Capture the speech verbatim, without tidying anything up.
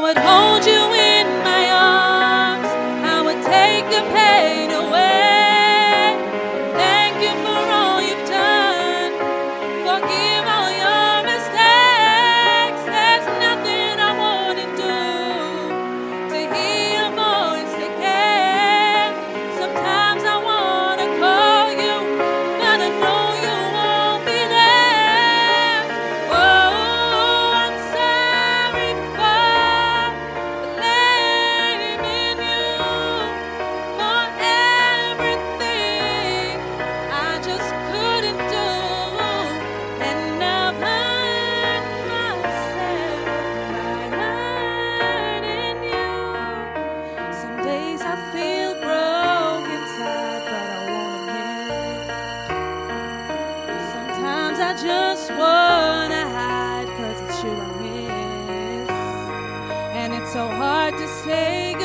would hold you in my arms. I would take the pain away. Thank you for all you've done. Forgive all your mistakes. There's nothing I wouldn't do to hear your voice again. Sometimes I wanna call you, but I know you won't be there. Oh, I'm sorry for blaming you for everything I just couldn't do. And I've hurt myself by hurting you. Some days I feel broke inside, but I wanna admit. Sometimes I just wanna hide, 'cause it's you I miss. And it's so hard to say